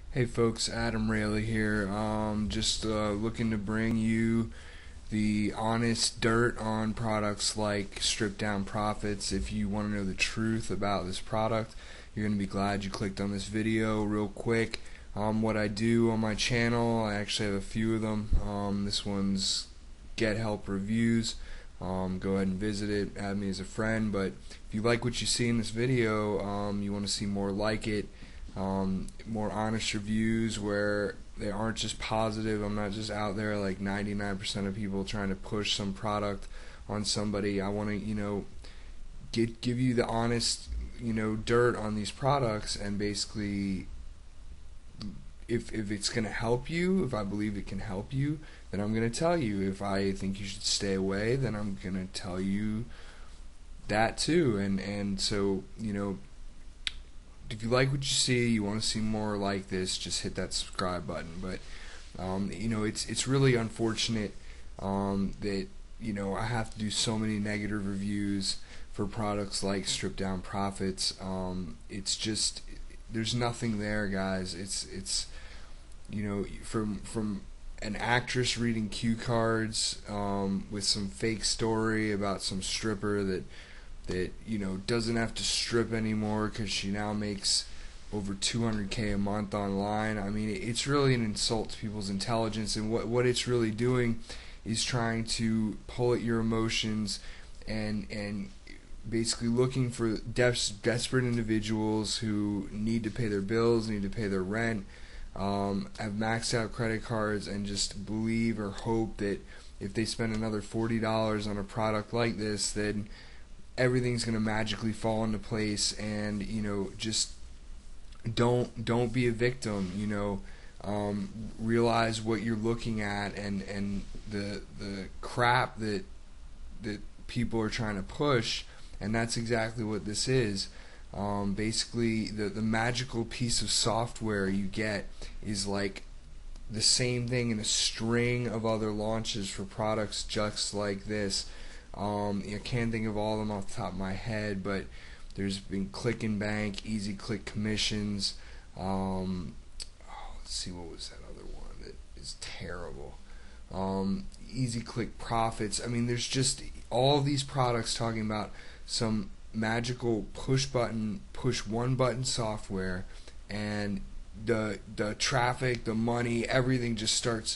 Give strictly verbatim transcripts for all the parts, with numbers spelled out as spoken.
Hey folks, Adam Rayleigh here. Um, just uh, looking to bring you the honest dirt on products like Stripped Down Profits. If you want to know the truth about this product, you're going to be glad you clicked on this video. Real quick, um, what I do on my channel, I actually have a few of them. Um, this one's Get Help Reviews. Um, go ahead and visit it, add me as a friend. But if you like what you see in this video, um, you want to see more like it, um, more honest reviews where they aren't just positive. I'm not just out there like ninety-nine percent of people trying to push some product on somebody. I want to, you know, get give you the honest, you know, dirt on these products, and basically, if if it's going to help you, if I believe it can help you, then I'm going to tell you. If I think you should stay away, then I'm going to tell you that too. And and so, you know, if you like what you see, you want to see more like this, just hit that subscribe button. But um, you know, it's it's really unfortunate um, that you know I have to do so many negative reviews for products like Stripped Down Profits. Um, it's just there's nothing there, guys. It's it's you know from from an actress reading cue cards um, with some fake story about some stripper that that you know doesn't have to strip anymore because she now makes over two hundred K a month online. I mean, it's really an insult to people's intelligence, and what what it's really doing is trying to pull at your emotions and and basically looking for des- desperate individuals who need to pay their bills, need to pay their rent, um, have maxed out credit cards, and just believe or hope that if they spend another forty dollars on a product like this, then everything's going to magically fall into place. And you know just don't don't be a victim. You know um, realize what you're looking at, and and the the crap that that people are trying to push, and that's exactly what this is. Um, basically, the the magical piece of software you get is like the same thing in a string of other launches for products just like this. Um, I can't think of all of them off the top of my head, but there's been Click and Bank, Easy Click Commissions. Um, oh, let's see, what was that other one that is terrible? Um, Easy Click Profits. I mean, there's just all of these products talking about some magical push button, push one button software, and the the traffic, the money, everything just starts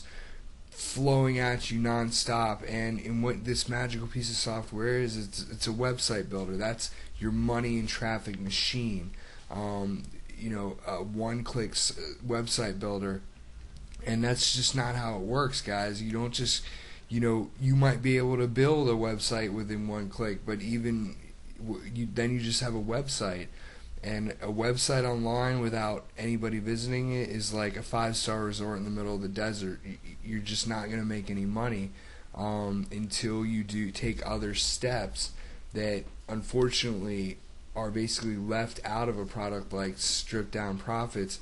flowing at you nonstop. And and what this magical piece of software is, it's it's a website builder. That's your money and traffic machine. Um, you know, a one-click website builder, and that's just not how it works, guys. You don't just, you know, you might be able to build a website within one click, but even you, then you just have a website. And a website online without anybody visiting it is like a five-star resort in the middle of the desert. You're just not going to make any money um, until you do take other steps that unfortunately are basically left out of a product like Stripped Down Profits.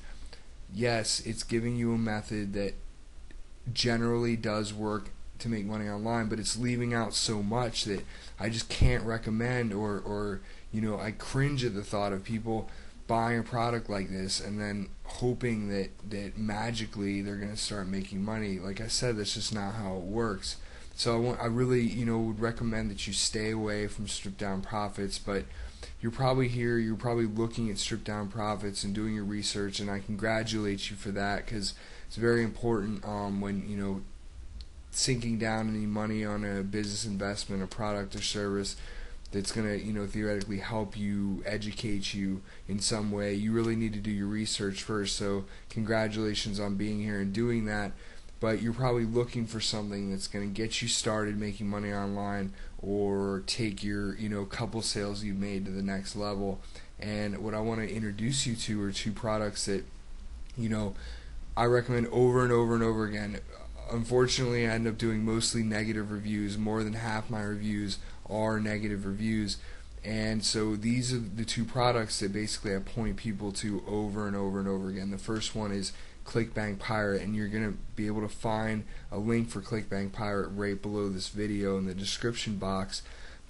Yes, it's giving you a method that generally does work to make money online, but it's leaving out so much that I just can't recommend, or, or you know, I cringe at the thought of people buying a product like this and then hoping that, that magically they're going to start making money. Like I said, that's just not how it works. So I, want, I really, you know, would recommend that you stay away from Stripped Down Profits. But you're probably here, you're probably looking at Stripped Down Profits and doing your research, and I congratulate you for that, because it's very important um, when, you know, sinking down any money on a business investment, a product or service that's going to, you know, theoretically help you, educate you in some way. You really need to do your research first. So congratulations on being here and doing that. But you're probably looking for something that's going to get you started making money online, or take your, you know, couple sales you've made to the next level. And what I want to introduce you to are two products that, you know, I recommend over and over and over again. Unfortunately, I end up doing mostly negative reviews. More than half my reviews are negative reviews. And so these are the two products that basically I point people to over and over and over again. The first one is ClickBank Pirate, and you're going to be able to find a link for ClickBank Pirate right below this video in the description box.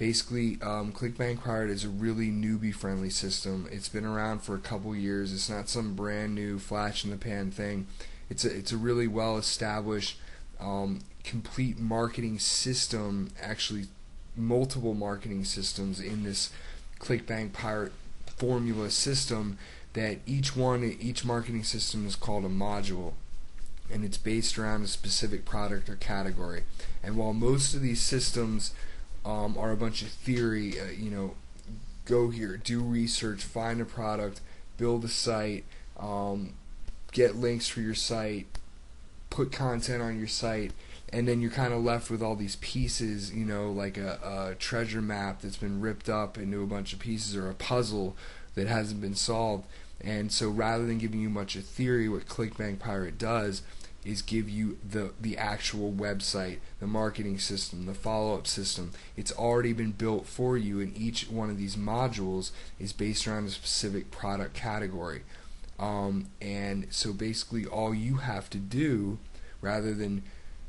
Basically, um, ClickBank Pirate is a really newbie-friendly system. It's been around for a couple years. It's not some brand new flash-in-the-pan thing. It's a, it's a really well-established, um, complete marketing system, actually multiple marketing systems in this ClickBank Pirate formula system, that each one, each marketing system is called a module, and it's based around a specific product or category. And while most of these systems um, are a bunch of theory, uh, you know, go here, do research, find a product, build a site, um, get links for your site, put content on your site, and then you're kind of left with all these pieces, you know, like a, a treasure map that's been ripped up into a bunch of pieces, or a puzzle that hasn't been solved. And so rather than giving you much of theory, what ClickBank Pirate does is give you the the actual website, the marketing system, the follow-up system. It's already been built for you, and each one of these modules is based around a specific product category. Um, and so basically all you have to do, rather than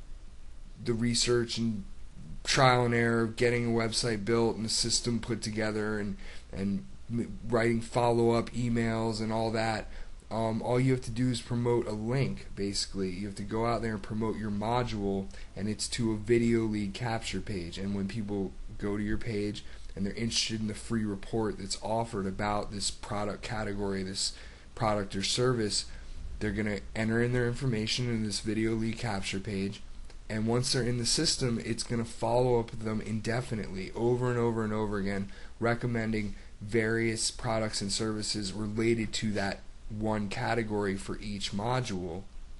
the research and trial and error of getting a website built and a system put together, and and writing follow-up emails and all that, um, all you have to do is promote a link. Basically, you have to go out there and promote your module, and it's to a video lead capture page. And when people go to your page and they're interested in the free report that's offered about this product category, this product or service, they're going to enter in their information in this video lead capture page, and once they're in the system, it's going to follow up with them indefinitely, over and over and over again, recommending various products and services related to that one category for each module.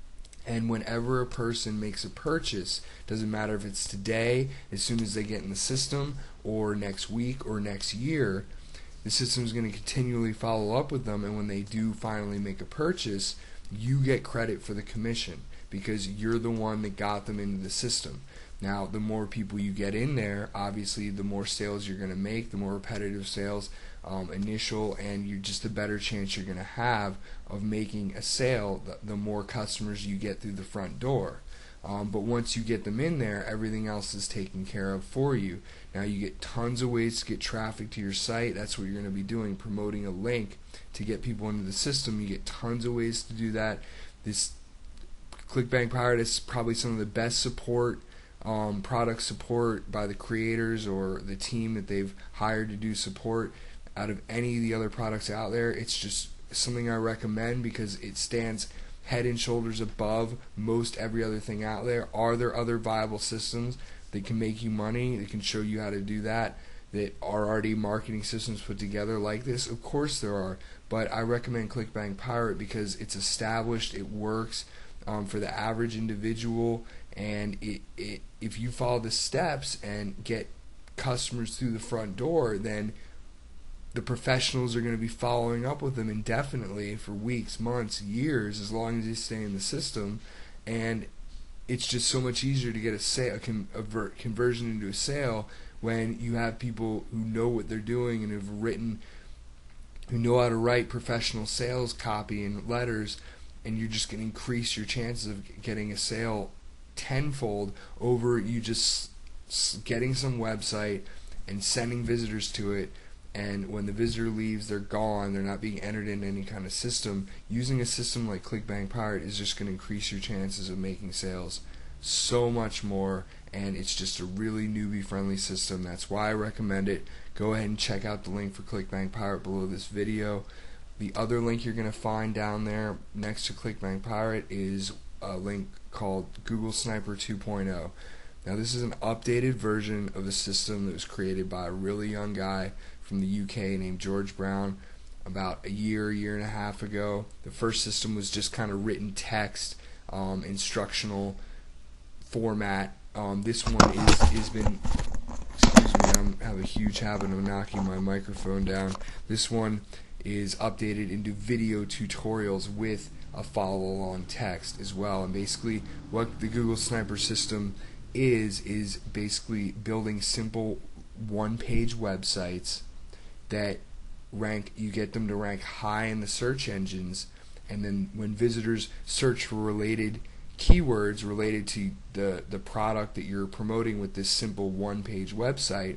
And whenever a person makes a purchase, doesn't matter if it's today, as soon as they get in the system, or next week or next year, the system is going to continually follow up with them, and when they do finally make a purchase, you get credit for the commission because you're the one that got them into the system. Now, the more people you get in there, obviously the more sales you're going to make, the more repetitive sales, um, initial, and you're just a better chance you're going to have of making a sale the, the more customers you get through the front door. Um, but once you get them in there, everything else is taken care of for you. Now you get tons of ways to get traffic to your site. That's what you're going to be doing, promoting a link to get people into the system. You get tons of ways to do that. This ClickBank Pirate is probably some of the best support, um, product support by the creators or the team that they've hired to do support out of any of the other products out there. It's just something I recommend because it stands head and shoulders above most every other thing out there. Are there other viable systems that can make you money, that can show you how to do that, that are already marketing systems put together like this? Of course there are, but I recommend ClickBank Pirate because it's established, it works um, for the average individual, and it, it if you follow the steps and get customers through the front door, then the professionals are going to be following up with them indefinitely for weeks, months, years, as long as they stay in the system. And it's just so much easier to get a sale, a, a conversion into a sale, when you have people who know what they're doing and have written, who know how to write professional sales copy and letters, and you're just going to increase your chances of getting a sale tenfold over you just getting some website and sending visitors to it. And when the visitor leaves, they're gone. They're not being entered in any kind of system. Using a system like ClickBank Pirate is just going to increase your chances of making sales so much more. And it's just a really newbie-friendly system. That's why I recommend it. Go ahead and check out the link for ClickBank Pirate below this video. The other link you're going to find down there next to ClickBank Pirate is a link called Google Sniper two point oh. Now, this is an updated version of a system that was created by a really young guy from the U K named George Brown about a year, year and a half ago. The first system was just kind of written text, um, instructional format. Um, this one is is been, excuse me, I have a huge habit of knocking my microphone down. This one is updated into video tutorials with a follow-along text as well. And basically, what the Google Sniper system is is basically building simple one-page websites that rank, you get them to rank high in the search engines, and then when visitors search for related keywords related to the the product that you're promoting with this simple one-page website,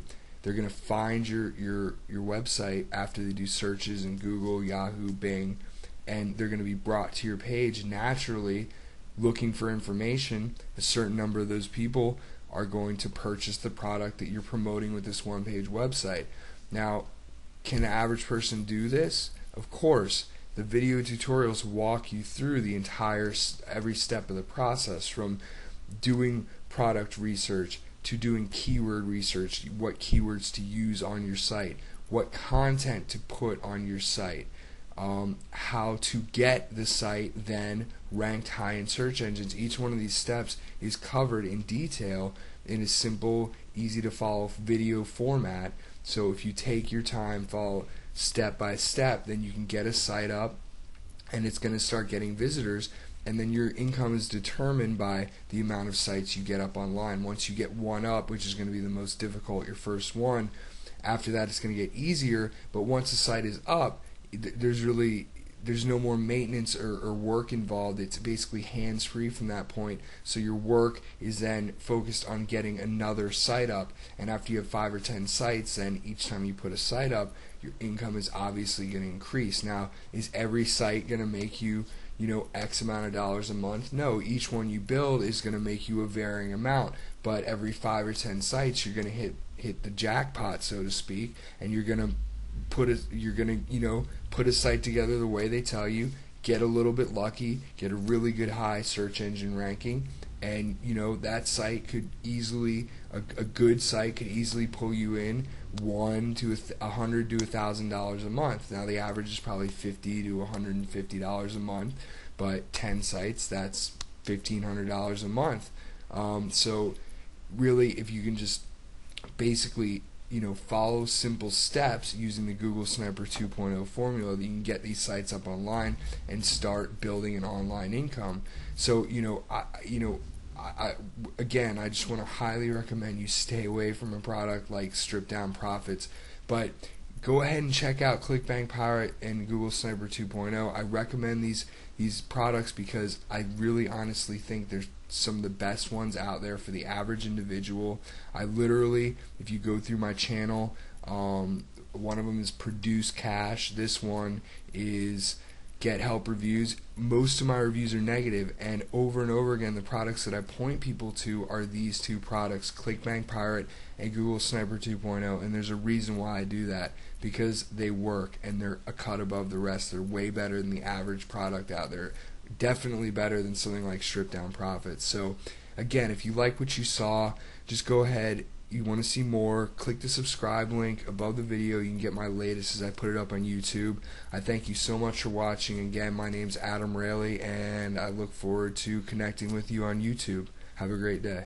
They're going to find your, your, your website after they do searches in Google, Yahoo, Bing, and they're going to be brought to your page naturally looking for information. A certain number of those people are going to purchase the product that you're promoting with this one-page website. Now, can the average person do this? Of course. The video tutorials walk you through the entire, every step of the process, from doing product research to doing keyword research, what keywords to use on your site, what content to put on your site, um, how to get the site then ranked high in search engines. Each one of these steps is covered in detail in a simple, easy to follow video format. So if you take your time, follow step by step, then you can get a site up and it's going to start getting visitors, and then your income is determined by the amount of sites you get up online. Once you get one up, which is going to be the most difficult, your first one, after that it's going to get easier. But once the site is up, there's really there's no more maintenance or, or work involved. It's basically hands-free from that point. So your work is then focused on getting another site up. And after you have five or ten sites, then each time you put a site up, your income is obviously going to increase. Now, is every site going to make you, you know, X amount of dollars a month? No, each one you build is going to make you a varying amount. But every five or ten sites, you're going to hit hit the jackpot, so to speak, and you're going to put a, you're gonna you know put a site together the way they tell you, get a little bit lucky, get a really good high search engine ranking, and you know that site could easily a, a good site could easily pull you in one to a, th- a hundred to a thousand dollars a month. Now the average is probably fifty to a hundred and fifty dollars a month, but ten sites, that's fifteen hundred dollars a month. Um, so really, if you can just basically you know, follow simple steps using the Google Sniper two point oh formula, that you can get these sites up online and start building an online income. So, you know, I, you know, I, I, again, I just want to highly recommend you stay away from a product like Stripped Down Profits, but go ahead and check out ClickBank Pirate and Google Sniper two point oh. I recommend these these products because I really honestly think they're some of the best ones out there for the average individual. I literally, if you go through my channel, um, one of them is Produce Cash. This one is Get Help Reviews. Most of my reviews are negative, and over and over again, the products that I point people to are these two products, ClickBank Pirate and Google Sniper two point oh, and there's a reason why I do that, because they work and they're a cut above the rest. They're way better than the average product out there. Definitely better than something like Stripped Down Profits. So again, if you like what you saw, just go ahead. You want to see more, click the subscribe link above the video. You can get my latest as I put it up on YouTube. I thank you so much for watching. Again, my name's Adam Rayleigh, and I look forward to connecting with you on YouTube. Have a great day.